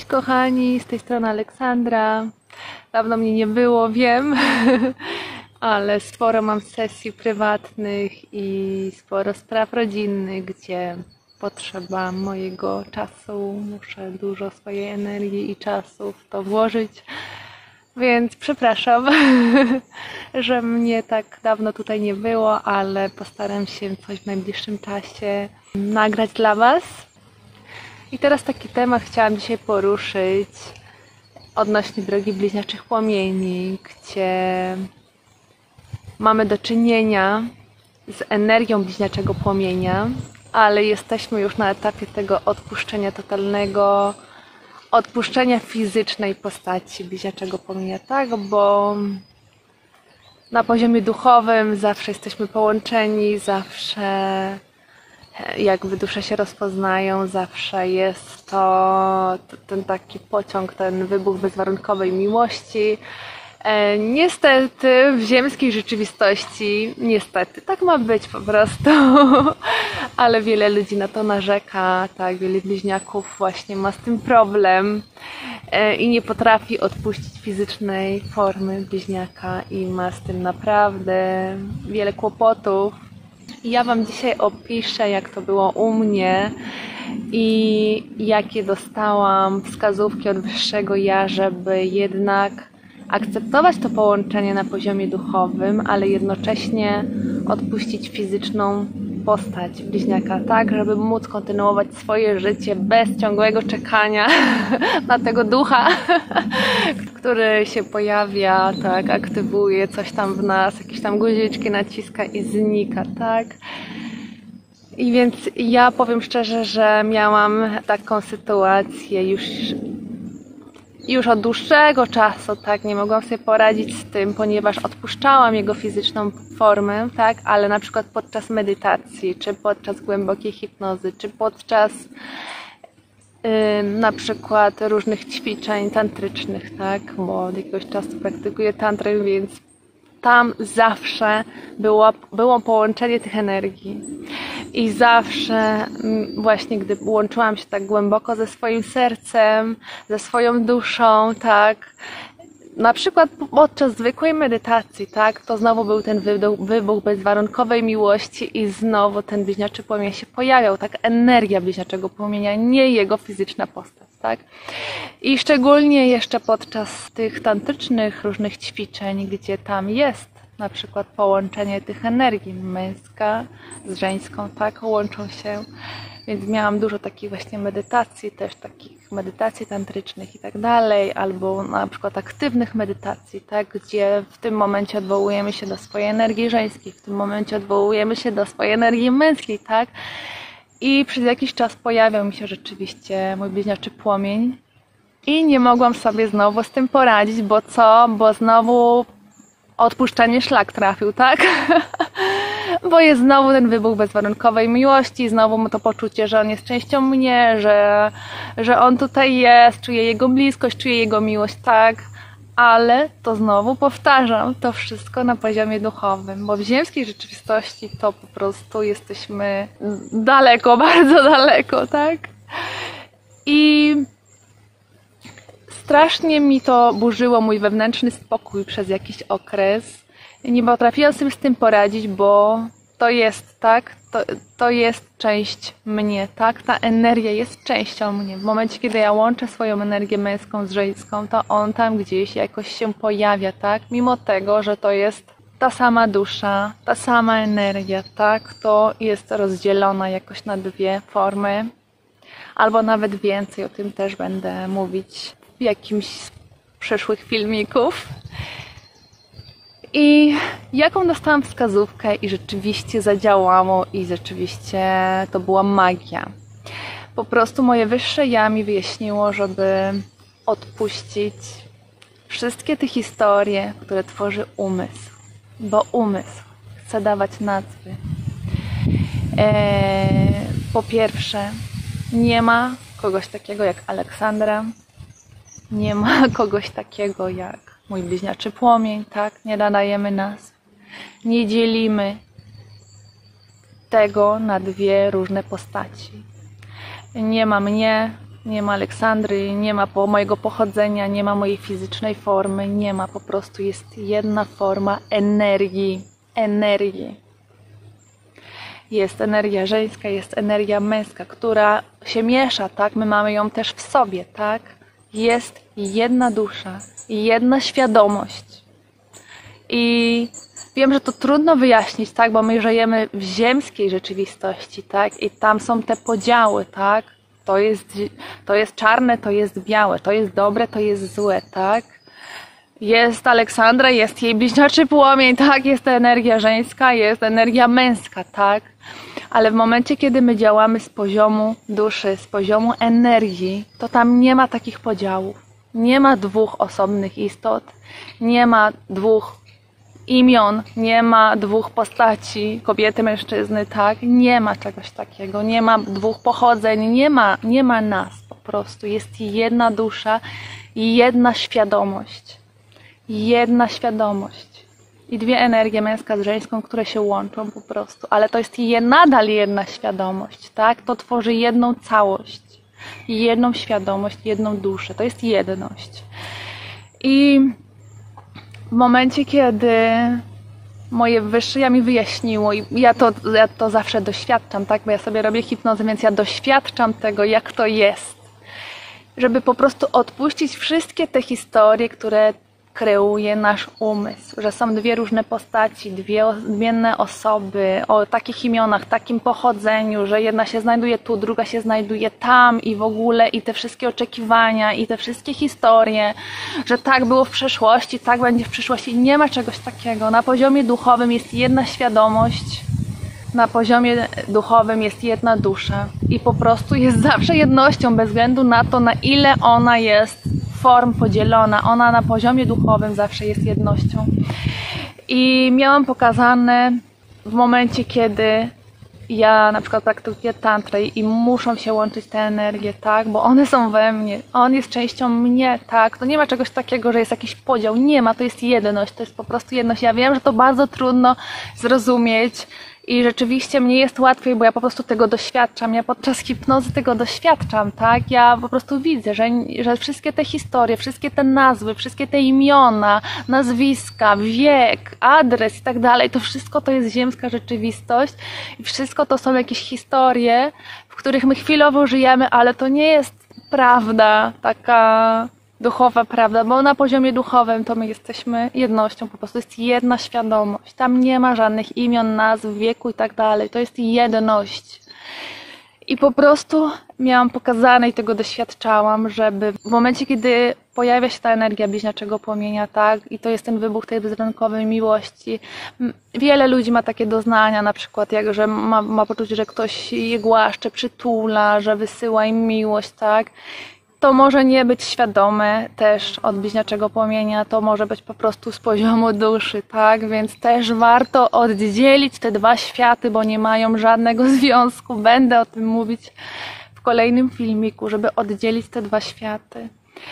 kochani, z tej strony Aleksandra. Dawno mnie nie było, wiem, ale sporo mam sesji prywatnych i sporo spraw rodzinnych, gdzie potrzeba mojego czasu. Muszę dużo swojej energii i czasu w to włożyć, więc przepraszam, że mnie tak dawno tutaj nie było, ale postaram się coś w najbliższym czasie nagrać dla Was. I teraz taki temat chciałam dzisiaj poruszyć odnośnie drogi bliźniaczych płomieni, gdzie mamy do czynienia z energią bliźniaczego płomienia, ale jesteśmy już na etapie tego odpuszczenia totalnego, odpuszczenia fizycznej postaci bliźniaczego płomienia, tak? Bo na poziomie duchowym zawsze jesteśmy połączeni, zawsze jakby dusze się rozpoznają, zawsze jest to ten taki pociąg, ten wybuch bezwarunkowej miłości. Niestety w ziemskiej rzeczywistości, niestety, tak ma być po prostu, ale wiele ludzi na to narzeka, tak, wiele bliźniaków właśnie ma z tym problem i nie potrafi odpuścić fizycznej formy bliźniaka i ma z tym naprawdę wiele kłopotów. I ja Wam dzisiaj opiszę, jak to było u mnie i jakie dostałam wskazówki od Wyższego Ja, żeby jednak akceptować to połączenie na poziomie duchowym, ale jednocześnie odpuścić fizyczną postać bliźniaka, tak, żeby móc kontynuować swoje życie bez ciągłego czekania na tego ducha, który się pojawia, tak, aktywuje coś tam w nas, jakieś tam guziczki naciska i znika, tak. I więc ja powiem szczerze, że miałam taką sytuację już od dłuższego czasu, tak, nie mogłam sobie poradzić z tym, ponieważ odpuszczałam jego fizyczną formę, tak, ale na przykład podczas medytacji, czy podczas głębokiej hipnozy, czy podczas na przykład różnych ćwiczeń tantrycznych, tak, bo od jakiegoś czasu praktykuję tantrę, więc tam zawsze było połączenie tych energii. I zawsze właśnie, gdy łączyłam się tak głęboko ze swoim sercem, ze swoją duszą, tak, na przykład podczas zwykłej medytacji, tak, to znowu był ten wybuch bezwarunkowej miłości i znowu ten bliźniaczy płomień się pojawiał, tak, energia bliźniaczego płomienia, nie jego fizyczna postać, tak. I szczególnie jeszcze podczas tych tantrycznych różnych ćwiczeń, gdzie tam jest na przykład połączenie tych energii, męska z żeńską, tak, łączą się. Więc miałam dużo takich właśnie medytacji, też takich medytacji tantrycznych i tak dalej, albo na przykład aktywnych medytacji, tak, gdzie w tym momencie odwołujemy się do swojej energii żeńskiej, w tym momencie odwołujemy się do swojej energii męskiej, tak. I przez jakiś czas pojawiał mi się rzeczywiście mój bliźniaczy płomień i nie mogłam sobie znowu z tym poradzić, bo co? Bo znowu odpuszczenie szlak trafił, tak? Bo jest znowu ten wybuch bezwarunkowej miłości, znowu ma to poczucie, że on jest częścią mnie, że on tutaj jest, czuję jego bliskość, czuję jego miłość, tak? Ale to znowu powtarzam, to wszystko na poziomie duchowym, bo w ziemskiej rzeczywistości to po prostu jesteśmy daleko, bardzo daleko, tak? I strasznie mi to burzyło mój wewnętrzny spokój przez jakiś okres. Nie potrafiłam sobie z tym poradzić, bo to jest, tak, to jest część mnie, tak, ta energia jest częścią mnie. W momencie, kiedy ja łączę swoją energię męską z żeńską, to on tam gdzieś jakoś się pojawia, tak, mimo tego, że to jest ta sama dusza, ta sama energia, tak, to jest rozdzielona jakoś na dwie formy, albo nawet więcej, o tym też będę mówić w jakimś z przyszłych filmików. I jaką dostałam wskazówkę i rzeczywiście zadziałało i rzeczywiście to była magia. Po prostu moje Wyższe Ja mi wyjaśniło, żeby odpuścić wszystkie te historie, które tworzy umysł. Bo umysł chce dawać nazwy. Po pierwsze, nie ma kogoś takiego jak Aleksandra. Nie ma kogoś takiego jak mój bliźniaczy płomień, tak? Nie nadajemy nazw. Nie dzielimy tego na dwie różne postaci. Nie ma mnie, Nie ma Aleksandry, nie ma mojego pochodzenia, nie ma mojej fizycznej formy, nie ma, po prostu jest jedna forma energii. Jest energia żeńska, jest energia męska, która się miesza, tak? My mamy ją też w sobie, tak? Jest jedna dusza, jedna świadomość. I wiem, że to trudno wyjaśnić, tak? Bo my żyjemy w ziemskiej rzeczywistości, tak? I tam są te podziały, tak? To jest czarne, to jest białe, to jest dobre, to jest złe, tak? Jest Aleksandra, jest jej bliźniaczy płomień, tak? Jest ta energia żeńska, jest energia męska, tak? Ale w momencie, kiedy my działamy z poziomu duszy, z poziomu energii, to tam nie ma takich podziałów. Nie ma dwóch osobnych istot, nie ma dwóch imion, nie ma dwóch postaci, kobiety, mężczyzny, tak? Nie ma czegoś takiego, nie ma dwóch pochodzeń, nie ma nas po prostu. Jest jedna dusza i jedna świadomość. Jedna świadomość. I dwie energie, męska z żeńską, które się łączą po prostu. Ale to jest nadal jedna świadomość, tak? To tworzy jedną całość. Jedną świadomość, jedną duszę. To jest jedność. I w momencie, kiedy moje wyższe ja mi wyjaśniło i ja to zawsze doświadczam, tak? Bo ja sobie robię hipnozę, więc ja doświadczam tego, jak to jest. Żeby po prostu odpuścić wszystkie te historie, które kreuje nasz umysł, że są dwie różne postaci, dwie odmienne osoby o takich imionach, takim pochodzeniu, że jedna się znajduje tu, druga się znajduje tam i w ogóle i te wszystkie oczekiwania i te wszystkie historie, że tak było w przeszłości, tak będzie w przyszłości. Nie ma czegoś takiego. Na poziomie duchowym jest jedna świadomość, na poziomie duchowym jest jedna dusza i po prostu jest zawsze jednością bez względu na to, na ile ona jest form podzielona. Ona na poziomie duchowym zawsze jest jednością. I miałam pokazane w momencie, kiedy ja na przykład praktykuję tantrę i muszą się łączyć te energie, tak? Bo one są we mnie. On jest częścią mnie, tak? To nie ma czegoś takiego, że jest jakiś podział. Nie ma, to jest jedność. To jest po prostu jedność. Ja wiem, że to bardzo trudno zrozumieć. I rzeczywiście mnie jest łatwiej, bo ja po prostu tego doświadczam. Ja podczas hipnozy tego doświadczam, tak? Ja po prostu widzę, że wszystkie te historie, wszystkie te nazwy, wszystkie te imiona, nazwiska, wiek, adres i tak dalej, to wszystko to jest ziemska rzeczywistość i wszystko to są jakieś historie, w których my chwilowo żyjemy, ale to nie jest prawda taka duchowa prawda, bo na poziomie duchowym to my jesteśmy jednością, po prostu jest jedna świadomość. Tam nie ma żadnych imion, nazw, wieku i tak dalej. To jest jedność. I po prostu miałam pokazane i tego doświadczałam, żeby w momencie, kiedy pojawia się ta energia bliźniaczego płomienia, tak, i to jest ten wybuch tej bezwarunkowej miłości. Wiele ludzi ma takie doznania, na przykład, że ma poczucie, że ktoś je głaszcze, przytula, że wysyła im miłość, tak. To może nie być świadome też od bliźniaczego płomienia, to może być po prostu z poziomu duszy, tak? Więc też warto oddzielić te dwa światy, bo nie mają żadnego związku. Będę o tym mówić w kolejnym filmiku, żeby oddzielić te dwa światy.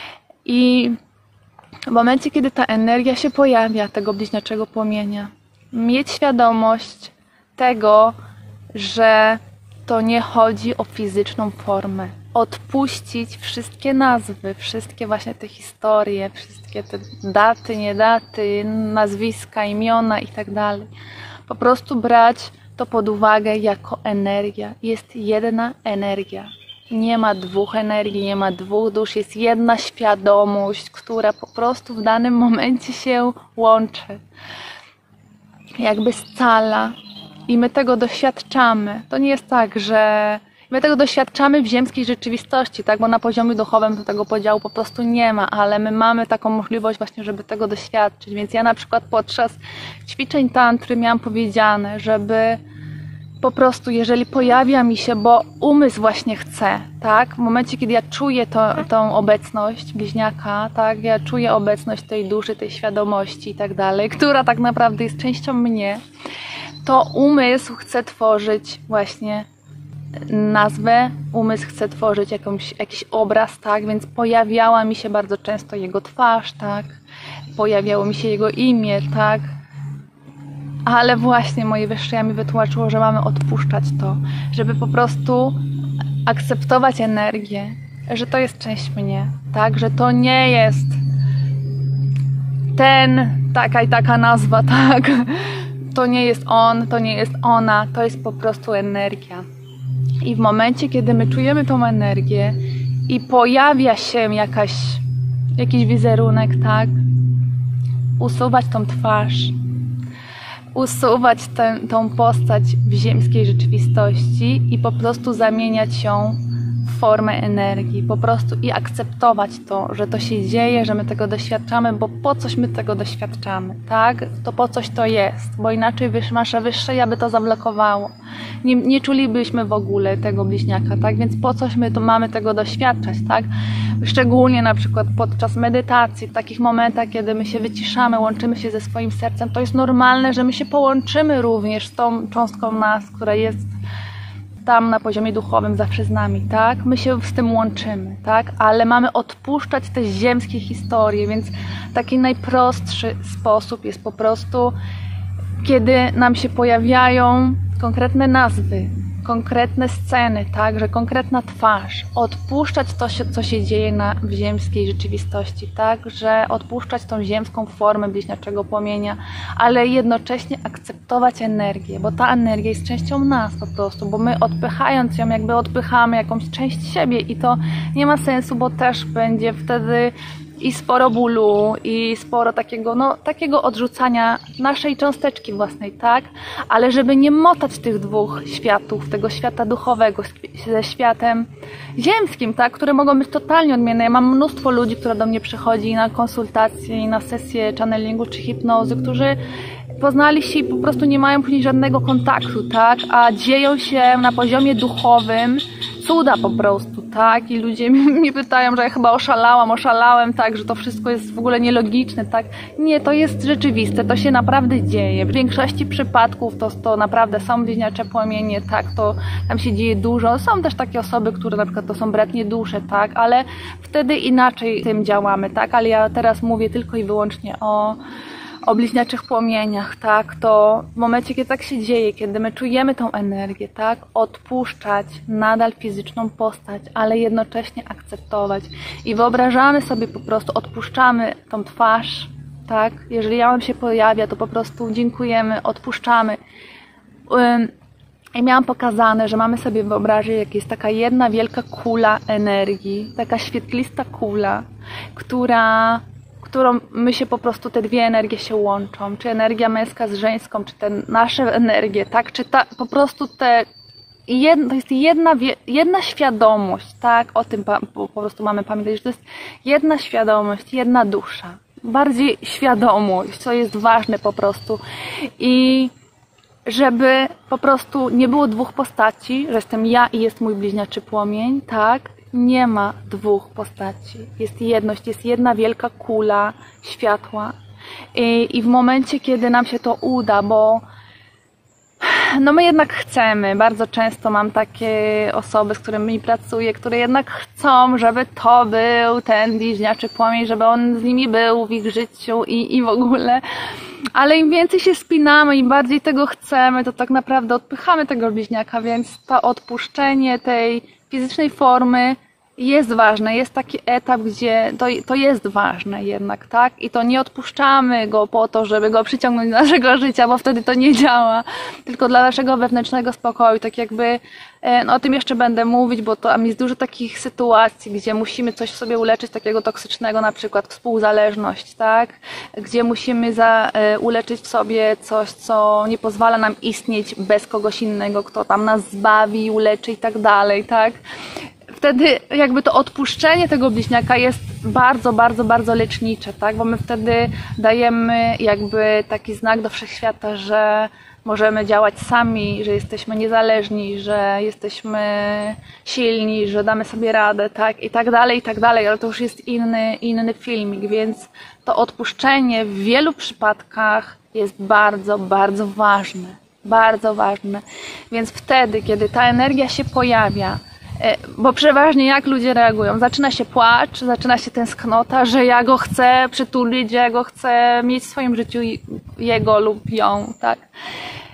I w momencie, kiedy ta energia się pojawia, tego bliźniaczego płomienia, mieć świadomość tego, że to nie chodzi o fizyczną formę. Odpuścić wszystkie nazwy, wszystkie właśnie te historie, wszystkie te daty, nie daty, nazwiska, imiona i tak dalej. Po prostu brać to pod uwagę jako energia. Jest jedna energia. Nie ma dwóch energii, nie ma dwóch dusz. Jest jedna świadomość, która po prostu w danym momencie się łączy. Jakby scala. I my tego doświadczamy. To nie jest tak, że my tego doświadczamy w ziemskiej rzeczywistości, tak? Bo na poziomie duchowym to tego podziału po prostu nie ma, ale my mamy taką możliwość właśnie, żeby tego doświadczyć. Więc ja na przykład podczas ćwiczeń tantry miałam powiedziane, żeby po prostu, jeżeli pojawia mi się, bo umysł właśnie chce, tak? W momencie, kiedy ja czuję tą obecność bliźniaka, tak? Ja czuję obecność tej duszy, tej świadomości i tak dalej, która tak naprawdę jest częścią mnie, to umysł chce tworzyć właśnie nazwę, umysł chce tworzyć jakiś obraz, tak? Więc pojawiała mi się bardzo często jego twarz, tak? Pojawiało mi się jego imię, tak? Ale właśnie moje wyższe mi wytłumaczyło, że mamy odpuszczać to, żeby po prostu akceptować energię że to jest część mnie, tak? Że to nie jest ten, taka i taka nazwa, tak? To nie jest on, to nie jest ona, to jest po prostu energia. I w momencie, kiedy my czujemy tą energię i pojawia się jakiś wizerunek, tak? Usuwać tą twarz, usuwać tą postać w ziemskiej rzeczywistości i po prostu zamieniać ją w formę energii, po prostu i akceptować to, że to się dzieje, że my tego doświadczamy, bo po coś my tego doświadczamy, tak? To po coś to jest, bo inaczej nasze wyższe ja by to zablokowało. Nie czulibyśmy w ogóle tego bliźniaka, tak? Więc po coś my to mamy tego doświadczać, tak? Szczególnie na przykład podczas medytacji, w takich momentach, kiedy my się wyciszamy, łączymy się ze swoim sercem, to jest normalne, że my się połączymy również z tą cząstką nas, która jest tam na poziomie duchowym zawsze z nami, tak? My się z tym łączymy, tak? Ale mamy odpuszczać te ziemskie historie, więc taki najprostszy sposób jest po prostu, kiedy nam się pojawiają konkretne nazwy, konkretne sceny, tak, że konkretna twarz, odpuszczać to, co się dzieje w ziemskiej rzeczywistości, tak, że odpuszczać tą ziemską formę bliźniaczego płomienia, ale jednocześnie akceptować energię, bo ta energia jest częścią nas po prostu, bo my odpychając ją, jakby odpychamy jakąś część siebie i to nie ma sensu, bo też będzie wtedy i sporo bólu, i sporo takiego odrzucania naszej cząsteczki własnej, tak? Ale żeby nie motać tych dwóch światów, tego świata duchowego ze światem ziemskim, tak? Które mogą być totalnie odmienne. Ja mam mnóstwo ludzi, które do mnie przychodzi na konsultacje i na sesje channelingu czy hipnozy, którzy poznali się i po prostu nie mają później żadnego kontaktu, tak? A dzieją się na poziomie duchowym cuda po prostu, tak? I ludzie mnie pytają, że ja chyba oszalałem, tak? Że to wszystko jest w ogóle nielogiczne, tak? Nie, to jest rzeczywiste, to się naprawdę dzieje. W większości przypadków to naprawdę są bliźniacze płomienie, tak? To tam się dzieje dużo. Są też takie osoby, które na przykład to są bratnie dusze, tak? Ale wtedy inaczej tym działamy, tak? Ale ja teraz mówię tylko i wyłącznie o bliźniaczych płomieniach, tak, to w momencie, kiedy tak się dzieje, kiedy my czujemy tą energię, tak, odpuszczać nadal fizyczną postać, ale jednocześnie akceptować i wyobrażamy sobie po prostu, odpuszczamy tą twarz, tak, jeżeli ja wam się pojawia, to po prostu dziękujemy, odpuszczamy. I miałam pokazane, że mamy sobie wyobrazić, jak jest taka jedna wielka kula energii, taka świetlista kula, którą my się po prostu, te dwie energie się łączą, czy energia męska z żeńską, czy te nasze energie, tak, czy po prostu to jest jedna świadomość, tak, o tym po prostu mamy pamiętać, że to jest jedna świadomość, jedna dusza, bardziej świadomość, co jest ważne po prostu i żeby po prostu nie było dwóch postaci, że jestem ja i jest mój bliźniaczy płomień, tak, nie ma dwóch postaci. Jest jedność, jest jedna wielka kula światła. I w momencie, kiedy nam się to uda, bo no my jednak chcemy, bardzo często mam takie osoby, z którymi pracuję, które jednak chcą, żeby to był ten bliźniaczy płomień, żeby on z nimi był w ich życiu i w ogóle. Ale im więcej się spinamy, im bardziej tego chcemy, to tak naprawdę odpychamy tego bliźniaka, więc to odpuszczenie tej fizycznej formy jest ważne, jest taki etap, gdzie to jest ważne jednak, tak? I to nie odpuszczamy go po to, żeby go przyciągnąć do naszego życia, bo wtedy to nie działa, tylko dla naszego wewnętrznego spokoju, tak jakby, no o tym jeszcze będę mówić, bo tam jest dużo takich sytuacji, gdzie musimy coś w sobie uleczyć takiego toksycznego, na przykład współzależność, tak? Gdzie musimy uleczyć w sobie coś, co nie pozwala nam istnieć bez kogoś innego, kto tam nas zbawi, uleczy i tak dalej, tak? Wtedy jakby to odpuszczenie tego bliźniaka jest bardzo, bardzo, bardzo lecznicze, tak? Bo my wtedy dajemy jakby taki znak do wszechświata, że możemy działać sami, że jesteśmy niezależni, że jesteśmy silni, że damy sobie radę, tak? I tak dalej, ale to już jest inny filmik, więc to odpuszczenie w wielu przypadkach jest bardzo, bardzo ważne. Bardzo ważne. Więc wtedy, kiedy ta energia się pojawia, bo przeważnie jak ludzie reagują? Zaczyna się płacz, zaczyna się tęsknota, że ja go chcę przytulić, że ja go chcę mieć w swoim życiu, jego lub ją, tak?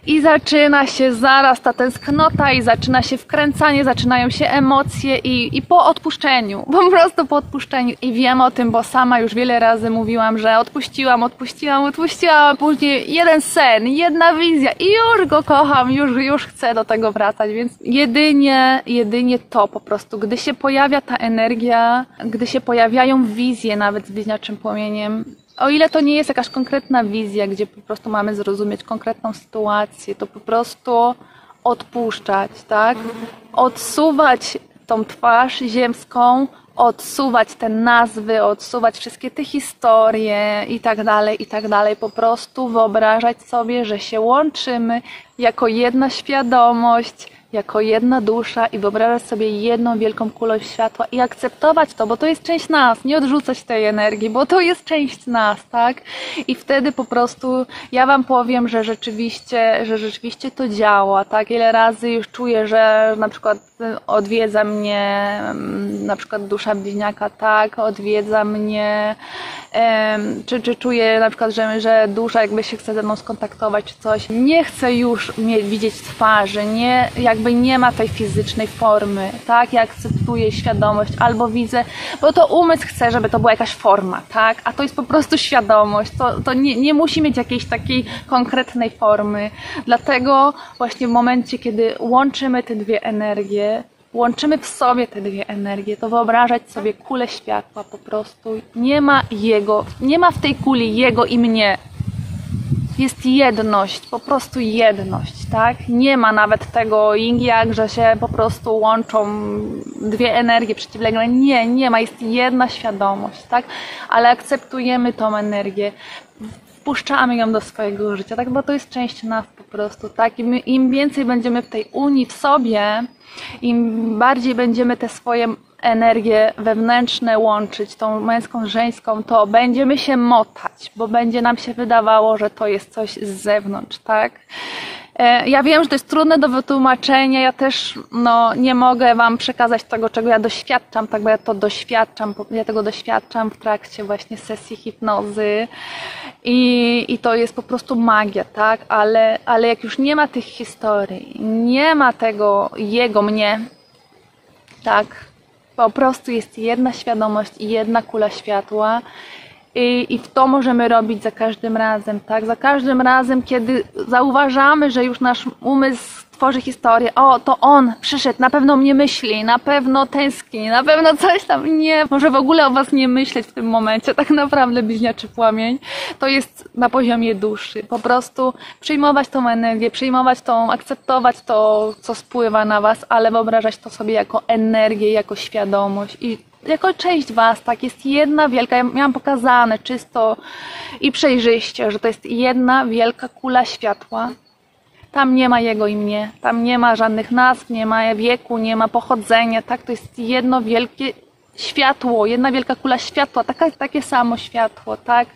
i zaczyna się zaraz ta tęsknota i zaczyna się wkręcanie, zaczynają się emocje i po odpuszczeniu, po prostu po odpuszczeniu. I wiem o tym, bo sama już wiele razy mówiłam, że odpuściłam, a później jeden sen, jedna wizja i już go kocham, już chcę do tego wracać, więc jedynie to po prostu, gdy się pojawia ta energia, gdy się pojawiają wizje nawet z bliźniaczym płomieniem, o ile to nie jest jakaś konkretna wizja, gdzie po prostu mamy zrozumieć konkretną sytuację, to po prostu odpuszczać, tak? Odsuwać tą twarz ziemską, odsuwać te nazwy, odsuwać wszystkie te historie i tak dalej, po prostu wyobrażać sobie, że się łączymy jako jedna świadomość, jako jedna dusza i wyobrażać sobie jedną wielką kulę światła i akceptować to, bo to jest część nas, nie odrzucać tej energii, bo to jest część nas, tak? I wtedy po prostu ja wam powiem, że rzeczywiście to działa, tak? Ile razy już czuję, że na przykład odwiedza mnie na przykład dusza bliźniaka, tak? Odwiedza mnie, czy czuję na przykład, że dusza jakby się chce ze mną skontaktować, czy coś. Nie chcę już widzieć twarzy, nie ma tej fizycznej formy, tak? Ja akceptuję świadomość albo widzę, bo to umysł chce, żeby to była jakaś forma, tak? A to jest po prostu świadomość, to nie musi mieć jakiejś takiej konkretnej formy. Dlatego właśnie w momencie, kiedy łączymy te dwie energie, łączymy w sobie te dwie energie, to wyobrażać sobie kulę światła po prostu. Nie ma w tej kuli jego i mnie. Jest jedność, po prostu jedność, tak? Nie ma nawet tego yin-yang, że się po prostu łączą dwie energie przeciwległe. Nie ma, jest jedna świadomość, tak? Ale akceptujemy tą energię, wpuszczamy ją do swojego życia, tak? Bo to jest część nas po prostu, tak? Im więcej będziemy w tej unii w sobie, im bardziej będziemy te swoje energię wewnętrzne łączyć, tą męską, żeńską, to będziemy się motać, bo będzie nam się wydawało, że to jest coś z zewnątrz, tak? Ja wiem, że to jest trudne do wytłumaczenia, ja też nie mogę wam przekazać tego, czego ja doświadczam, tak, bo ja tego doświadczam w trakcie właśnie sesji hipnozy i to jest po prostu magia, tak, ale jak już nie ma tych historii, nie ma tego jego, mnie, tak, po prostu jest jedna świadomość i jedna kula światła i w to możemy robić za każdym razem, tak? Za każdym razem, kiedy zauważamy, że już nasz umysł tworzy historię, o, to on przyszedł, na pewno mnie myśli, na pewno tęskni, na pewno coś tam, nie, może w ogóle o was nie myśleć w tym momencie, tak naprawdę bliźniaczy płomień, to jest na poziomie duszy, po prostu przyjmować tą energię, akceptować to, co spływa na was, ale wyobrażać to sobie jako energię, jako świadomość i jako część was, tak, jest jedna wielka, ja miałam pokazane czysto i przejrzyście, że to jest jedna wielka kula światła. Tam nie ma jego i mnie, tam nie ma żadnych nazw, nie ma wieku, nie ma pochodzenia, tak, to jest jedno wielkie światło, jedna wielka kula światła, takie samo światło, tak,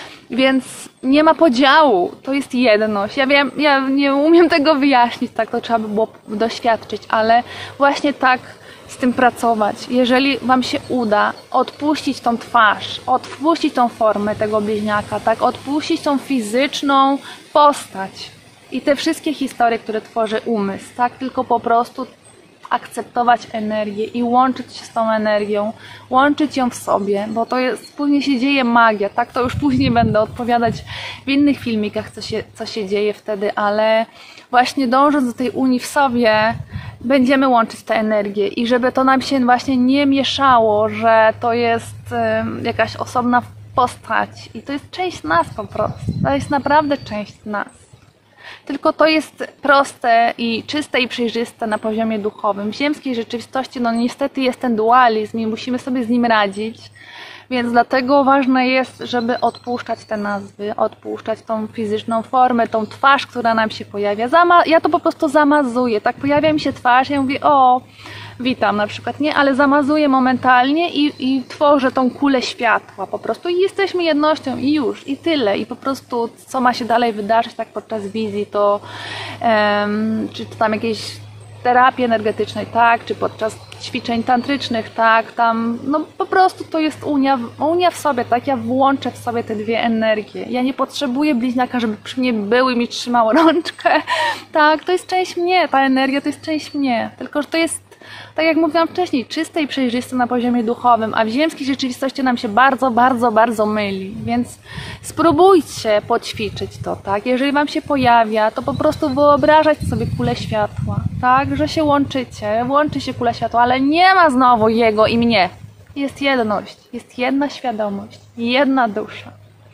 więc nie ma podziału, to jest jedność. Ja wiem, ja nie umiem tego wyjaśnić, tak, to trzeba by było doświadczyć, ale właśnie tak z tym pracować. Jeżeli wam się uda odpuścić tą twarz, odpuścić tą formę tego bliźniaka, tak, odpuścić tą fizyczną postać i te wszystkie historie, które tworzy umysł, tak, tylko po prostu akceptować energię i łączyć się z tą energią, łączyć ją w sobie, bo to jest, później się dzieje magia, tak, to już później będę odpowiadać w innych filmikach, co się dzieje wtedy, ale właśnie dążąc do tej unii w sobie, będziemy łączyć tę energię i żeby to nam się właśnie nie mieszało, że to jest jakaś osobna postać i to jest część nas po prostu, to jest naprawdę część nas. Tylko to jest proste i czyste i przejrzyste na poziomie duchowym. W ziemskiej rzeczywistości niestety jest ten dualizm i musimy sobie z nim radzić. Więc dlatego ważne jest, żeby odpuszczać te nazwy, odpuszczać tą fizyczną formę, tą twarz, która nam się pojawia. Ja to po prostu zamazuję, tak? Pojawia mi się twarz, ja mówię, o, witam na przykład, nie? Ale zamazuję momentalnie i tworzę tą kulę światła po prostu i jesteśmy jednością i już, i tyle. I po prostu co ma się dalej wydarzyć tak podczas wizji, to czy to tam jakieś terapii energetycznej, tak, czy podczas ćwiczeń tantrycznych, tak, tam, no po prostu to jest unia w sobie, tak, ja włączę w sobie te dwie energie. Ja nie potrzebuję bliźniaka, żeby przy mnie był i mi trzymał rączkę, tak, to jest część mnie, ta energia to jest część mnie, tylko że to jest, tak jak mówiłam wcześniej, czyste i przejrzyste na poziomie duchowym, a w ziemskiej rzeczywistości nam się bardzo, bardzo, bardzo myli, więc spróbujcie poćwiczyć to, tak? Jeżeli wam się pojawia, to po prostu wyobrażać sobie kulę światła, tak? Że się łączycie, łączy się kula światła, ale nie ma znowu jego i mnie. Jest jedność, jest jedna świadomość, jedna dusza.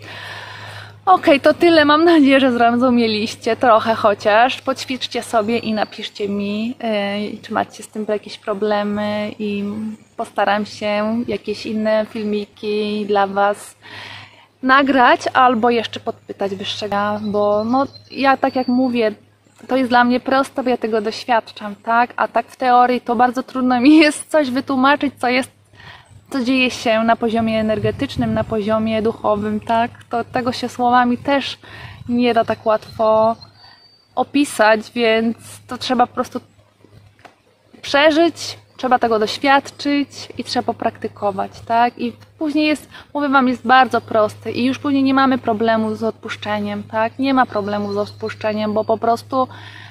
Okej, to tyle. Mam nadzieję, że zrozumieliście trochę chociaż. Poćwiczcie sobie i napiszcie mi, czy macie z tym jakieś problemy i postaram się jakieś inne filmiki dla was nagrać albo jeszcze podpytać wyższego, bo no, ja tak jak mówię, to jest dla mnie proste, bo ja tego doświadczam, tak? A tak w teorii to bardzo trudno mi jest coś wytłumaczyć, co dzieje się na poziomie energetycznym, na poziomie duchowym, tak? To tego się słowami też nie da tak łatwo opisać, więc to trzeba po prostu przeżyć, trzeba tego doświadczyć i trzeba popraktykować, tak? I później jest, mówię wam, jest bardzo prosty i już później nie mamy problemu z odpuszczeniem, tak? Nie ma problemu z odpuszczeniem, bo po prostu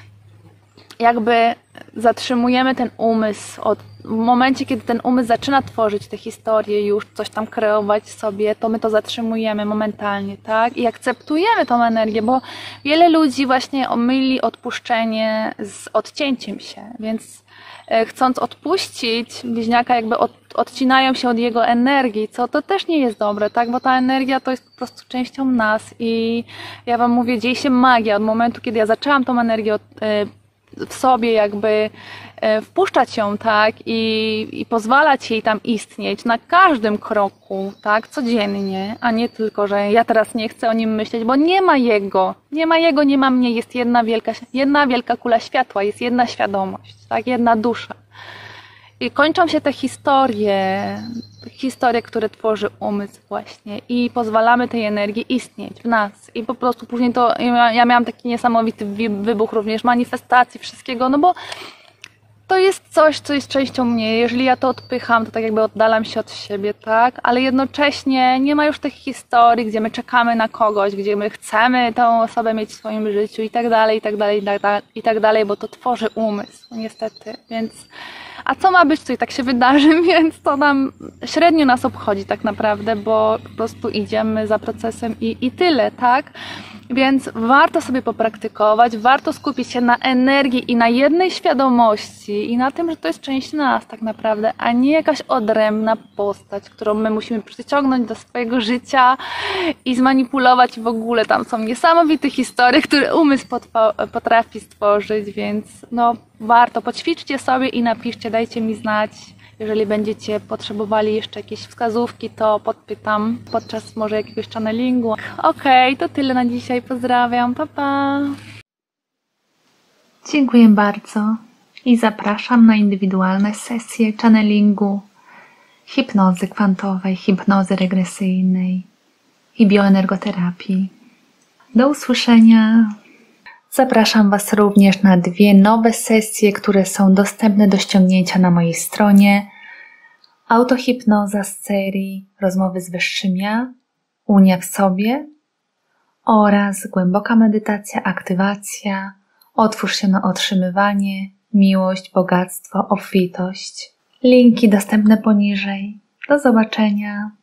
jakby zatrzymujemy ten umysł w momencie, kiedy ten umysł zaczyna tworzyć te historie, już coś tam kreować sobie, to my to zatrzymujemy momentalnie, tak? I akceptujemy tą energię, bo wiele ludzi właśnie myli odpuszczenie z odcięciem się, więc chcąc odpuścić bliźniaka, jakby odcinają się od jego energii, co to też nie jest dobre, tak? Bo ta energia to jest po prostu częścią nas i ja wam mówię, dzieje się magia od momentu, kiedy ja zaczęłam tą energię w sobie jakby wpuszczać ją, tak, i pozwalać jej tam istnieć na każdym kroku, tak, codziennie, a nie tylko, że ja teraz nie chcę o nim myśleć, bo nie ma jego, nie ma mnie, jest jedna wielka kula światła, jest jedna świadomość, tak, jedna dusza. I kończą się te historie, które tworzy umysł właśnie i pozwalamy tej energii istnieć w nas i po prostu później to, ja miałam taki niesamowity wybuch również manifestacji, wszystkiego, no bo to jest coś, co jest częścią mnie, jeżeli ja to odpycham, to tak jakby oddalam się od siebie, tak, ale jednocześnie nie ma już tych historii, gdzie my czekamy na kogoś, gdzie my chcemy tą osobę mieć w swoim życiu i tak dalej, i tak dalej, bo to tworzy umysł, niestety, więc a co ma być, to i tak się wydarzy, więc to nam średnio nas obchodzi tak naprawdę, bo po prostu idziemy za procesem i tyle, tak? Więc warto sobie popraktykować, warto skupić się na energii i na jednej świadomości i na tym, że to jest część nas tak naprawdę, a nie jakaś odrębna postać, którą my musimy przyciągnąć do swojego życia i zmanipulować w ogóle. Tam są niesamowite historie, które umysł potrafi stworzyć, więc no warto, poćwiczcie sobie i napiszcie, dajcie mi znać. Jeżeli będziecie potrzebowali jeszcze jakieś wskazówki, to podpytam podczas może jakiegoś channelingu. Okej, to tyle na dzisiaj. Pozdrawiam. Pa, pa. Dziękuję bardzo i zapraszam na indywidualne sesje channelingu, hipnozy kwantowej, hipnozy regresyjnej i bioenergoterapii. Do usłyszenia. Zapraszam Was również na 2 nowe sesje, które są dostępne do ściągnięcia na mojej stronie. Autohipnoza z serii Rozmowy z Wyższym Ja, Unia w sobie oraz głęboka medytacja, aktywacja, otwórz się na otrzymywanie, miłość, bogactwo, obfitość. Linki dostępne poniżej. Do zobaczenia.